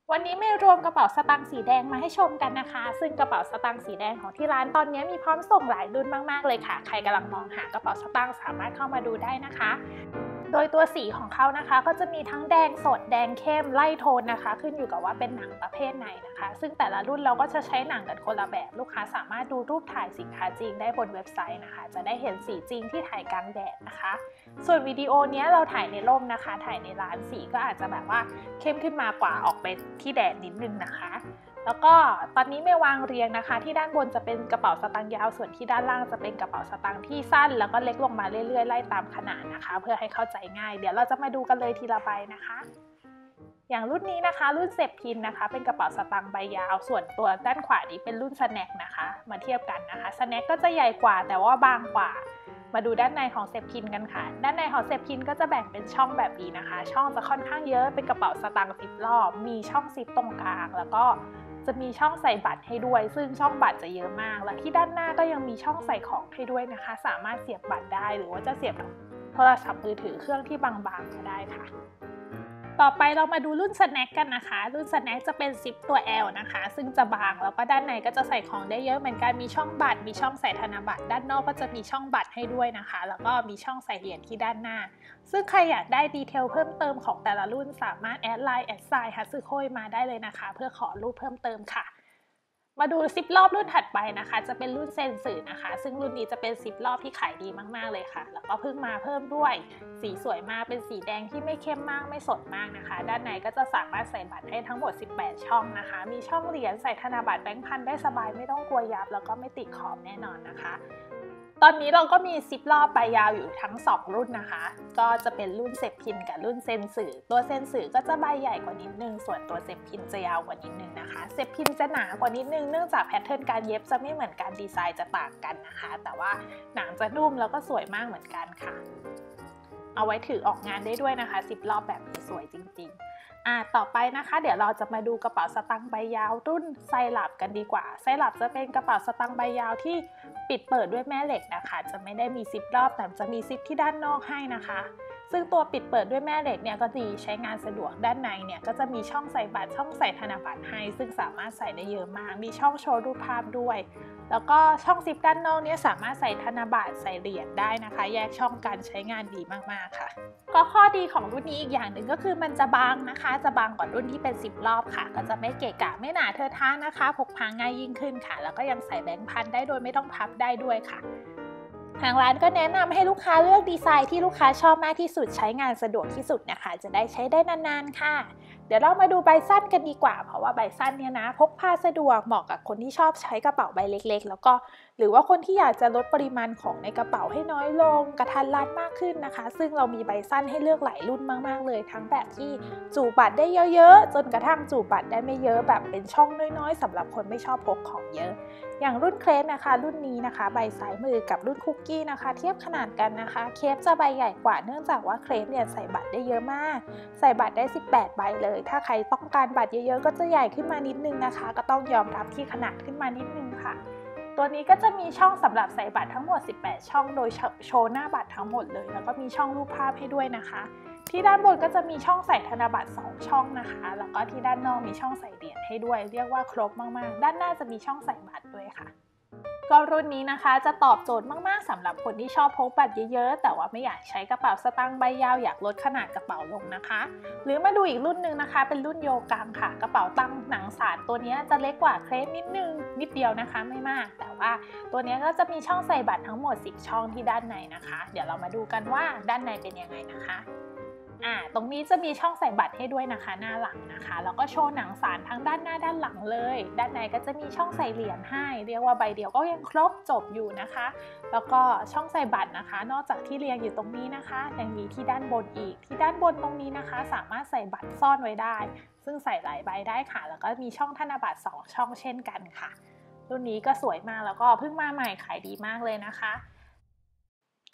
วันนี้ไม่รวมกระเป๋าสตางค์สีแดงมาให้ชมกันนะคะซึ่งกระเป๋าสตางค์สีแดงของที่ร้านตอนนี้มีพร้อมส่งหลายรุ่นมากๆเลยค่ะใครกำลังมองหากระเป๋าสตางค์สามารถเข้ามาดูได้นะคะโดยตัวสีของเขานะคะก็จะมีทั้งแดงสดแดงเข้มไล่โทนนะคะขึ้นอยู่กับว่าเป็นหนังประเภทไหนนะคะซึ่งแต่ละรุ่นเราก็จะใช้หนังกันคนละแบบลูกค้าสามารถดูรูปถ่ายสินค้าจริงได้บนเว็บไซต์นะคะจะได้เห็นสีจริงที่ถ่ายกลางแดดนะคะส่วนวิดีโอนี้เราถ่ายในร่มนะคะถ่ายในร้านสีก็อาจจะแบบว่าเข้มขึ้นมากว่าออกไปที่แดดนิดนึงนะคะแล้วก็ตอนนี้ไม่วางเรียงนะคะที่ด้านบนจะเป็นกระเป๋าสตางค์ยาวส่วนที่ด้านล่างจะเป็นกระเป๋าสตางค์ที่สั้นแล้วก็เล็กลงมาเรื่อยๆไล่ตามขนาดนะคะเพื่อให้เข้าใจง่ายเดี๋ยวเราจะมาดูกันเลยทีละใบนะคะอย่างรุ่นนี้นะคะรุ่นเซฟพินนะคะเป็นกระเป๋าสตางค์ใบยาวส่วนตัวด้านขวานี้เป็นรุ่นสแน็คนะคะมาเทียบกันนะคะสแน็คก็จะใหญ่กว่าแต่ว่าบางกว่ามาดูด้านในของเซฟพินกันค่ะด้านในของเซฟพินก็จะแบ่งเป็นช่องแบบนี้นะคะช่องจะค่อนข้างเยอะเป็นกระเป๋าสตางค์10รอบมีช่องซิปตรงกลางแล้วก็จะมีช่องใส่บัตรให้ด้วยซึ่งช่องบัตรจะเยอะมากและที่ด้านหน้าก็ยังมีช่องใส่ของให้ด้วยนะคะสามารถเสียบบัตรได้หรือว่าจะเสียบโทรศัพท์มือถือเครื่องที่บางๆก็ได้ค่ะต่อไปเรามาดูรุ่นสแน็คกันนะคะรุ่นสแน็คจะเป็นซิปตัว L นะคะซึ่งจะบางแล้วก็ด้านในก็จะใส่ของได้เยอะเหมือนกันมีช่องบัตรมีช่องใส่ธนบัตรด้านนอกก็จะมีช่องบัตรให้ด้วยนะคะแล้วก็มีช่องใส่เหรียญที่ด้านหน้าซึ่งใครอยากได้ดีเทลเพิ่มเติมของแต่ละรุ่นสามารถแอดไลน์แอดไซน์ฮัตสึโคยมาได้เลยนะคะเพื่อขอรูปเพิ่มเติมค่ะมาดูซิปรอบรุ่นถัดไปนะคะจะเป็นรุ่นเซนสึนะคะซึ่งรุ่นนี้จะเป็นซิปรอบที่ขายดีมากๆเลยค่ะแล้วก็เพิ่งมาเพิ่มด้วยสีสวยมากเป็นสีแดงที่ไม่เข้มมากไม่สดมากนะคะด้านในก็จะสามารถใส่บัตรได้ทั้งหมด18ช่องนะคะมีช่องเหรียญใส่ธนบัตรแบงค์พันได้สบายไม่ต้องกลัวยับแล้วก็ไม่ติดขอบแน่นอนนะคะตอนนี้เราก็มีซิปรอบใบยาวอยู่ทั้ง2รุ่นนะคะก็จะเป็นรุ่นเซฟพินกับรุ่นเซนสึตัวเซนสึก็จะใบใหญ่กว่านิดนึงส่วนตัวเซฟพินจะยาวกว่านิดนึงนะคะเซฟพินจะหนากว่านิดนึงเนื่องจากแพทเทิร์นการเย็บจะไม่เหมือนกันดีไซน์จะต่างกันนะคะแต่ว่าหนังจะนุ่มแล้วก็สวยมากเหมือนกันค่ะเอาไว้ถือออกงานได้ด้วยนะคะซิปรอบแบบนี้สวยจริงๆต่อไปนะคะเดี๋ยวเราจะมาดูกระเป๋าสตางค์ใบยาวรุ่นไซรัปกันดีกว่าไซรัปจะเป็นกระเป๋าสตางค์ใบยาวที่ปิดเปิดด้วยแม่เหล็กนะคะจะไม่ได้มีซิปรอบแต่จะมีซิปที่ด้านนอกให้นะคะซึ่งตัวปิดเปิดด้วยแม่เหล็กเนี่ยก็ดีใช้งานสะดวกด้านในเนี่ยก็จะมีช่องใส่บัตรช่องใส่ธนบัตรให้ซึ่งสามารถใส่ได้เยอะมากมีช่องโชว์รูปภาพด้วยแล้วก็ช่องซิปด้านนอกเนี่ยสามารถใส่ธนบัตรใส่เหรียญได้นะคะแยกช่องกันใช้งานดีมากๆค่ะก็ข้อดีของรุ่นนี้อีกอย่างหนึ่งก็คือมันจะบางนะคะจะบางกว่ารุ่นที่เป็น10รอบค่ะก็จะไม่เกะกะไม่หนาเทอะทะนะคะพกพาง่ายยิ่งขึ้นค่ะแล้วก็ยังใส่แบงค์พันได้โดยไม่ต้องพับได้ด้วยค่ะทางร้านก็แนะนำให้ลูกค้าเลือกดีไซน์ที่ลูกค้าชอบมากที่สุดใช้งานสะดวกที่สุดนะคะจะได้ใช้ได้นานๆค่ะเดี๋ยวเรามาดูใบสั้นกันดีกว่าเพราะว่าใบสั้นเนี่ยนะพกพาสะดวกเหมาะกับคนที่ชอบใช้กระเป๋าใบเล็กๆแล้วก็หรือว่าคนที่อยากจะลดปริมาณของในกระเป๋าให้น้อยลงกระทัดรัดมากขึ้นนะคะซึ่งเรามีใบสั้นให้เลือกหลายรุ่นมากๆเลยทั้งแบบที่จูบบัตรได้เยอะๆจนกระทั่งจูบบัตรได้ไม่เยอะแบบเป็นช่องน้อยๆสำหรับคนไม่ชอบพกของเยอะอย่างรุ่นเครปนะคะรุ่นนี้นะคะใบซ้ายมือกับรุ่นคุกกี้นะคะเทียบขนาดกันนะคะเครปจะใบใหญ่กว่าเนื่องจากว่าเครปเนี่ยใส่บัตรได้เยอะมากใส่บัตรได้18ใบเลยถ้าใครต้องการบัตรเยอะๆก็จะใหญ่ขึ้นมานิดนึงนะคะก็ต้องยอมรับที่ขนาดขึ้นมานิดนึงค่ะตัวนี้ก็จะมีช่องสำหรับใส่บัตรทั้งหมด18ช่องโดยโชว์หน้าบัตรทั้งหมดเลยแล้วก็มีช่องรูปภาพให้ด้วยนะคะที่ด้านบนก็จะมีช่องใส่ธนบัตร2ช่องนะคะแล้วก็ที่ด้านนอกมีช่องใส่เหรียญให้ด้วยเรียกว่าครบมากๆด้านหน้าจะมีช่องใส่บัตรด้วยค่ะก็รุ่นนี้นะคะจะตอบโจทย์มากๆสำหรับคนที่ชอบพกบัตรเยอะๆแต่ว่าไม่อยากใช้กระเป๋าสตางค์ใบยาวอยากลดขนาดกระเป๋าลงนะคะหรือมาดูอีกรุ่นนึงนะคะเป็นรุ่นโยกังค่ะกระเป๋าตังค์หนังสารตัวนี้จะเล็กกว่าเครปนิดนึงนิดเดียวนะคะไม่มากแต่ว่าตัวนี้ก็จะมีช่องใส่บัตรทั้งหมด10ช่องที่ด้านในนะคะเดี๋ยวเรามาดูกันว่าด้านในเป็นยังไงนะคะตรงนี้จะมีช่องใส่บัตรให้ด้วยนะคะหน้าหลังนะคะแล้วก็โชว์หนังสารทั้งด้านหน้าด้านหลังเลยด้านในก็จะมีช่องใส่เหรียญให้เรียกว่าใบเดียวก็ยังครบจบอยู่นะคะแล้วก็ช่องใส่บัตรนะคะนอกจากที่เรียงอยู่ตรงนี้นะคะยังมีที่ด้านบนอีกที่ด้านบนตรงนี้นะคะสามารถใส่บัตรซ่อนไว้ได้ซึ่งใส่หลายใบได้ค่ะแล้วก็มีช่องธนบัตร2ช่องเช่นกันค่ะรุ่นนี้ก็สวยมากแล้วก็เพิ่งมาใหม่ขายดีมากเลยนะคะ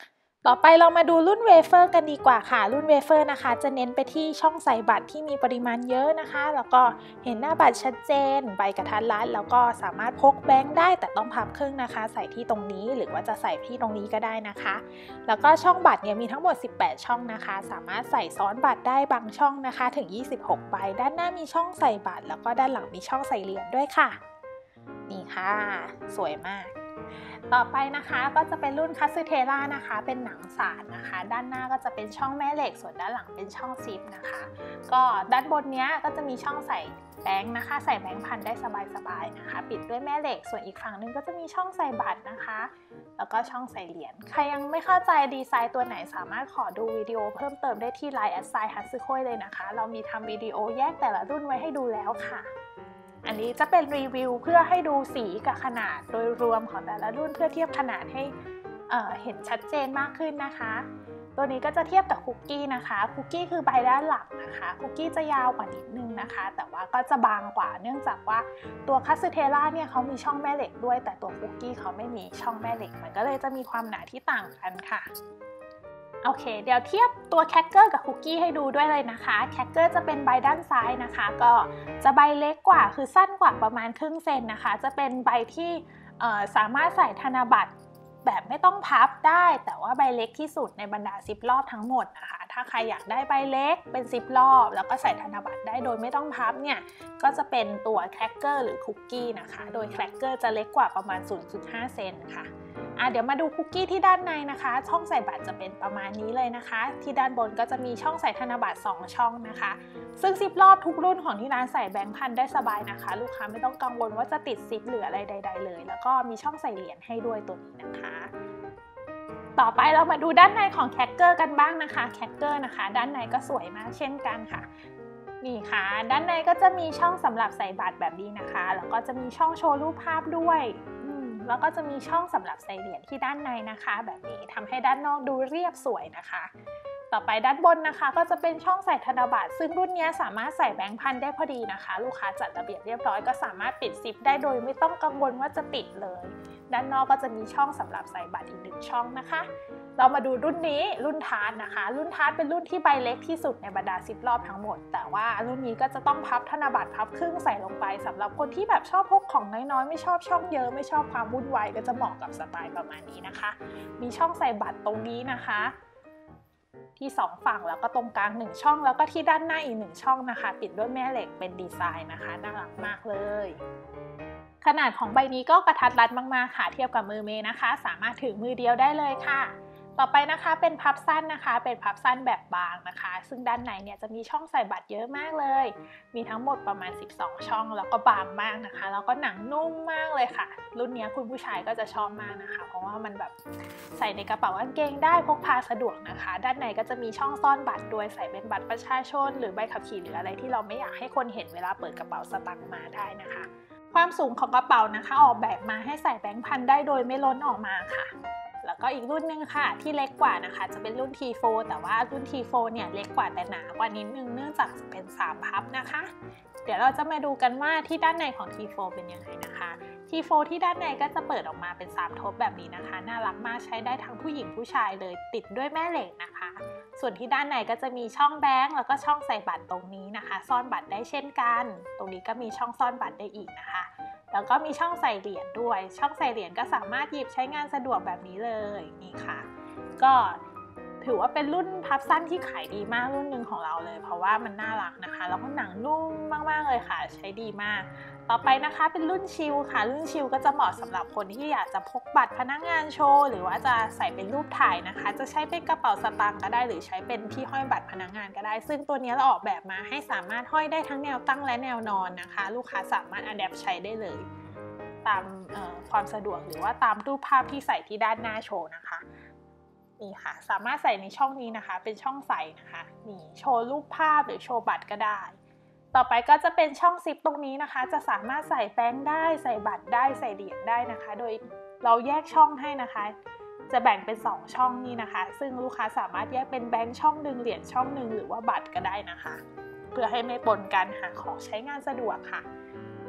ต่อไปเรามาดูรุ่นเวเฟอร์กันดีกว่าค่ะรุ่นเวเฟอร์นะคะจะเน้นไปที่ช่องใส่บัตรที่มีปริมาณเยอะนะคะแล้วก็เห็นหน้าบัตรชัดเจนใบกระทัดรัดแล้วก็สามารถพกแบงค์ได้แต่ต้องพับครึ่งนะคะใส่ที่ตรงนี้หรือว่าจะใส่ที่ตรงนี้ก็ได้นะคะแล้วก็ช่องบัตรเนี่ยมีทั้งหมด18ช่องนะคะสามารถใส่ซ้อนบัตรได้บางช่องนะคะถึง26ใบด้านหน้ามีช่องใส่บัตรแล้วก็ด้านหลังมีช่องใส่เหรียญด้วยค่ะนี่ค่ะสวยมากต่อไปนะคะก็จะเป็นรุ่นคัตสึเทล่านะคะเป็นหนังสารนะคะด้านหน้าก็จะเป็นช่องแม่เหล็กส่วนด้านหลังเป็นช่องซิปนะคะก็ด้านบนนี้ก็จะมีช่องใส่แบงค์นะคะใส่แบงค์พันได้สบายๆนะคะปิดด้วยแม่เหล็กส่วนอีกฝั่งนึงก็จะมีช่องใส่บัตรนะคะแล้วก็ช่องใส่เหรียญใครยังไม่เข้าใจดีไซน์ตัวไหนสามารถขอดูวิดีโอเพิ่มเติมได้ที่ Line @hatsukhoi เลยนะคะเรามีทำวิดีโอแยกแต่ละรุ่นไว้ให้ดูแล้วค่ะอันนี้จะเป็นรีวิวเพื่อให้ดูสีกับขนาดโดยรวมของแต่ละรุ่นเพื่อเทียบขนาดให้เห็นชัดเจนมากขึ้นนะคะตัวนี้ก็จะเทียบกับคุกกี้นะคะคุกกี้คือใบด้านหลังนะคะคุกกี้จะยาวกว่านิดนึงนะคะแต่ว่าก็จะบางกว่าเนื่องจากว่าตัวคัตสึเทล่าเนี่ยเขามีช่องแม่เหล็กด้วยแต่ตัวคุกกี้เขาไม่มีช่องแม่เหล็กมันก็เลยจะมีความหนาที่ต่างกันค่ะโอเคเดี๋ยวเทียบตัวแคคเกอร์กับคุกกี้ให้ดูด้วยเลยนะคะแคคเกอร์จะเป็นใบด้านซ้ายนะคะก็จะใบเล็กกว่าคือสั้นกว่าประมาณครึ่งเซนนะคะจะเป็นใบที่สามารถใส่ธนบัตรแบบไม่ต้องพับได้แต่ว่าใบเล็กที่สุดในบรรดา10รอบทั้งหมดนะคะถ้าใครอยากได้ใบเล็กเป็น10รอบแล้วก็ใส่ธนบัตรได้โดยไม่ต้องพับเนี่ยก็จะเป็นตัวแคคเกอร์หรือคุกกี้นะคะโดยแคคเกอร์จะเล็กกว่าประมาณ 0.5 เซนค่ะเดี๋ยวมาดูคุกกี้ที่ด้านในนะคะช่องใส่บัตรจะเป็นประมาณนี้เลยนะคะที่ด้านบนก็จะมีช่องใส่ธนบัตร2ช่องนะคะซึ่ง10รอบทุกรุ่นของที่ร้านใส่แบงค์พันได้สบายนะคะลูกค้าไม่ต้องกังวลว่าจะติดซิปหรืออะไรใดๆเลยแล้วก็มีช่องใส่เหรียญให้ด้วยตัวนี้นะคะต่อไปเรามาดูด้านในของแคคเกอร์กันบ้างนะคะแคคเกอร์นะคะด้านในก็สวยมากเช่นกันค่ะนี่ค่ะด้านในก็จะมีช่องสำหรับใส่บัตรแบบนี้นะคะแล้วก็จะมีช่องโชว์รูปภาพด้วยแล้วก็จะมีช่องสำหรับใส่เหรียญที่ด้านในนะคะแบบนี้ทำให้ด้านนอกดูเรียบสวยนะคะต่อไปด้านบนนะคะก็จะเป็นช่องใส่ธนบัตรซึ่งรุ่นนี้สามารถใส่แบงค์พันได้พอดีนะคะลูกค้าจัดระเบียบเรียบร้อยก็สามารถปิดซิปได้โดยไม่ต้องกังวลว่าจะติดเลยด้านนอกก็จะมีช่องสำหรับใส่บัตรอีก1ช่องนะคะเรามาดูรุ่นนี้รุ่นทาร์ตนะคะรุ่นทาร์ตเป็นรุ่นที่ใบเล็กที่สุดในบรรดา10รอบทั้งหมดแต่ว่ารุ่นนี้ก็จะต้องพับธนบัตรพับครึ่งใส่ลงไปสำหรับคนที่แบบชอบพกของน้อยๆไม่ชอบช่องเยอะไม่ชอบความวุ่นวายก็จะเหมาะกับสไตล์ประมาณนี้นะคะมีช่องใส่บัตรตรงนี้นะคะที่2ฝั่งแล้วก็ตรงกลาง1ช่องแล้วก็ที่ด้านหน้าอีก1ช่องนะคะปิดด้วยแม่เหล็กเป็นดีไซน์นะคะน่ารักมากเลยขนาดของใบนี้ก็กระทัดรัดมากๆค่ะเทียบกับมือเมย์นะคะสามารถถือมือเดียวได้เลยค่ะต่อไปนะคะเป็นพับสั้นนะคะเป็นพับสั้นแบบบางนะคะซึ่งด้านในเนี่ยจะมีช่องใส่บัตรเยอะมากเลยมีทั้งหมดประมาณ12ช่องแล้วก็บางมากนะคะแล้วก็หนังนุ่มมากเลยค่ะรุ่นนี้คุณผู้ชายก็จะชอบมากนะคะเพราะว่ามันแบบใส่ในกระเป๋ากางเกงได้พกพาสะดวกนะคะด้านในก็จะมีช่องซ่อนบัตรด้วยใส่เป็นบัตรประชาชนหรือใบขับขี่หรืออะไรที่เราไม่อยากให้คนเห็นเวลาเปิดกระเป๋าสตางค์มาได้นะคะความสูงของกระเป๋านะคะออกแบบมาให้ใส่แบงค์พันได้โดยไม่ล้นออกมาค่ะแล้วก็อีกรุ่นนึงค่ะที่เล็กกว่านะคะจะเป็นรุ่น T4 แต่ว่ารุ่น T4 เนี่ยเล็กกว่าแต่หนากว่านิดนึงเนื่องจากเป็น3พับนะคะเดี๋ยวเราจะมาดูกันว่าที่ด้านในของ T4 เป็นยังไงนะคะ T4 ที่ด้านในก็จะเปิดออกมาเป็น3ทบแบบนี้นะคะน่ารักมากใช้ได้ทั้งผู้หญิงผู้ชายเลยติดด้วยแม่เหล็กนะคะส่วนที่ด้านในก็จะมีช่องแบงค์แล้วก็ช่องใส่บัตรตรงนี้นะคะซ่อนบัตรได้เช่นกันตรงนี้ก็มีช่องซ่อนบัตรได้อีกนะคะแล้วก็มีช่องใส่เหรียญด้วยช่องใส่เหรียญก็สามารถหยิบใช้งานสะดวกแบบนี้เลยนี่ค่ะก็ถือว่าเป็นรุ่นพับสั้นที่ขายดีมากรุ่นหนึ่งของเราเลยเพราะว่ามันน่ารักนะคะแล้วก็หนังนุ่มมากๆเลยค่ะใช้ดีมากต่อไปนะคะเป็นรุ่นชิลค่ะรุ่นชิลก็จะเหมาะสำหรับคนที่อยากจะพกบัตรพนักงานโชว์หรือว่าจะใส่เป็นรูปถ่ายนะคะจะใช้เป็นกระเป๋าสตางค์ก็ได้หรือใช้เป็นที่ห้อยบัตรพนักงานก็ได้ซึ่งตัวนี้เราออกแบบมาให้สามารถห้อยได้ทั้งแนวตั้งและแนวนอนนะคะลูกค้าสามารถอะแดปใช้ได้เลยตามความสะดวกหรือว่าตามรูปภาพที่ใส่ที่ด้านหน้าโชว์นะคะนี่ค่ะสามารถใส่ในช่องนี้นะคะเป็นช่องใส่นะคะนี่โชว์รูปภาพหรือโชว์บัตรก็ได้ต่อไปก็จะเป็นช่องซิปตรงนี้นะคะจะสามารถใส่แบงค์ได้ใส่บัตรได้ใส่เหรียญได้นะคะโดยเราแยกช่องให้นะคะจะแบ่งเป็น2ช่องนี้นะคะซึ่งลูกค้าสามารถแยกเป็นแบงค์ช่องหนึ่งเหรียญช่องหนึ่งหรือว่าบัตรก็ได้นะคะเพื่อให้ไม่ปนกันหาของใช้งานสะดวกค่ะ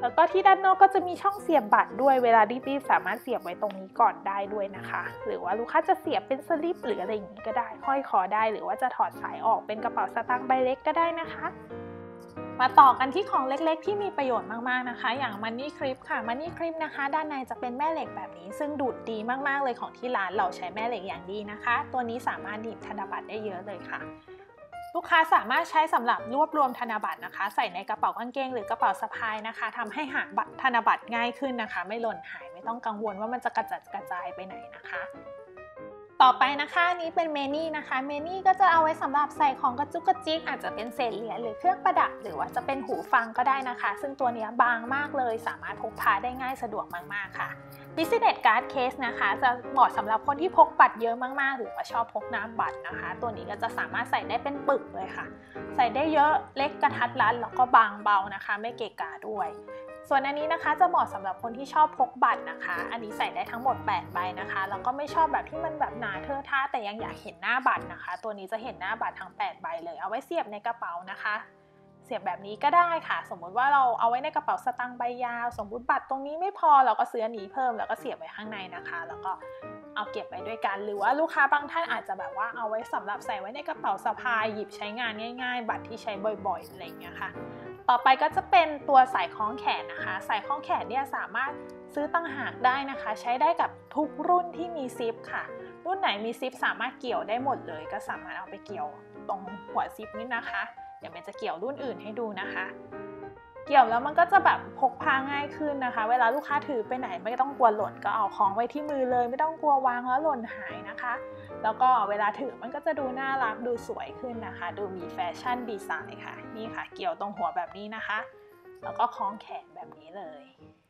แล้วก็ที่ด้านนอกก็จะมีช่องเสียบบัตรด้วยเวลารีบๆสามารถเสียบไว้ตรงนี้ก่อนได้ด้วยนะคะหรือว่าลูกค้าจะเสียบเป็นสลิปหรืออะไรอย่างนี้ก็ได้ห้อยคอได้หรือว่าจะถอดสายออกเป็นกระเป๋าสตางค์ใบเล็กก็ได้นะคะมาต่อกันที่ของเล็กๆที่มีประโยชน์มากๆนะคะอย่างมันนี่คลิปค่ะมันนี่คลิปนะคะด้านในจะเป็นแม่เหล็กแบบนี้ซึ่งดูดดีมากๆเลยของที่ร้านเราใช้แม่เหล็กอย่างดีนะคะตัวนี้สามารถหนีบธนบัตรได้เยอะเลยค่ะลูกค้าสามารถใช้สำหรับรวบรวมธนบัตรนะคะใส่ในกระเป๋ากางเกงหรือกระเป๋าสะพายนะคะทำให้หาธนบัตรง่ายขึ้นนะคะไม่หล่นหายไม่ต้องกังวลว่ามันจะกระจัดกระจายไปไหนนะคะต่อไปนะคะนี้เป็นเมนี่นะคะเมนี่ก็จะเอาไว้สำหรับใส่ของกระจุกกระจิกอาจจะเป็นเศษเหรียญหรือเครื่องประดับหรือว่าจะเป็นหูฟังก็ได้นะคะซึ่งตัวนี้บางมากเลยสามารถพกพาได้ง่ายสะดวกมากๆค่ะ Business Card Case นะคะจะเหมาะสำหรับคนที่พกบัตรเยอะมากๆหรือว่าชอบพกน้ำบัตรนะคะตัวนี้ก็จะสามารถใส่ได้เป็นปึกเลยค่ะใส่ได้เยอะเล็กกระทัดรัดแล้วก็บางเบานะคะไม่เกะกะด้วยส่วนอันนี้นะคะจะเหมาะสำหรับคนที่ชอบพกบัตรนะคะอันนี้ใส่ได้ทั้งหมด8ใบนะคะแล้วก็ไม่ชอบแบบที่มันแบบหนาเทอะทะแต่ยังอยากเห็นหน้าบัตรนะคะตัวนี้จะเห็นหน้าบัตรทั้ง8ใบเลยเอาไว้เสียบในกระเป๋านะคะเสียบแบบนี้ก็ได้ค่ะสมมุติว่าเราเอาไว้ในกระเป๋าสตางค์ใบยาวสมมุติบัตรตรงนี้ไม่พอเราก็ซื้ออันนี้เพิ่มแล้วก็เสียบไว้ข้างในนะคะแล้วก็เอาเก็บไว้ด้วยกันหรือว่าลูกค้าบางท่านอาจจะแบบว่าเอาไว้สำหรับใส่ไว้ในกระเป๋าสะพายหยิบใช้งานง่ายๆบัตรที่ใช้บ่อยๆอะไรอย่างเงี้ยค่ะต่อไปก็จะเป็นตัวสายคล้องแขนนะคะสายคล้องแขนเนี่ยสามารถซื้อตั้งหากได้นะคะใช้ได้กับทุกรุ่นที่มีซิปค่ะรุ่นไหนมีซิปสามารถเกี่ยวได้หมดเลยก็สามารถเอาไปเกี่ยวตรงหัวซิปนี่นะคะเดี๋ยวมันจะเกี่ยวรุ่นอื่นให้ดูนะคะเกี่ยวแล้วมันก็จะแบบพกพาง่ายขึ้นนะคะเวลาลูกค้าถือไปไหนไม่ต้องกลัวหล่นก็เอาคล้องไว้ที่มือเลยไม่ต้องกลัววางแล้วหล่นหายนะคะแล้วก็เวลาถือมันก็จะดูน่ารักดูสวยขึ้นนะคะดูมีแฟชั่นดีไซน์ค่ะนี่ค่ะเกี่ยวตรงหัวแบบนี้นะคะแล้วก็คล้องแขนแบบนี้เลย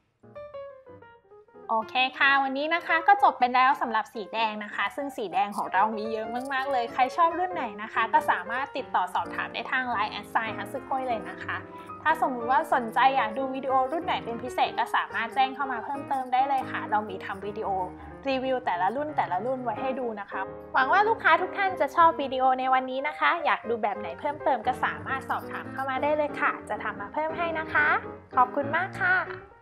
โอเคค่ะวันนี้นะคะก็จบไปแล้วสำหรับสีแดงนะคะซึ่งสีแดงของเรามีเยอะมากๆเลยใครชอบรุ่นไหนนะคะก็สามารถติดต่อสอบถามได้ทาง Line @ฮัตสึโคยเลยนะคะถ้าสมมติว่าสนใจอยากดูวิดีโอรุ่นไหนเป็นพิเศษก็สามารถแจ้งเข้ามาเพิ่มเติมได้เลยค่ะเรามีทำวิดีโอรีวิวแต่ละรุ่นไว้ให้ดูนะคะหวังว่าลูกค้าทุกท่านจะชอบวิดีโอในวันนี้นะคะอยากดูแบบไหนเพิ่มเติมก็สามารถสอบถามเข้ามาได้เลยค่ะจะทำมาเพิ่มให้นะคะขอบคุณมากค่ะ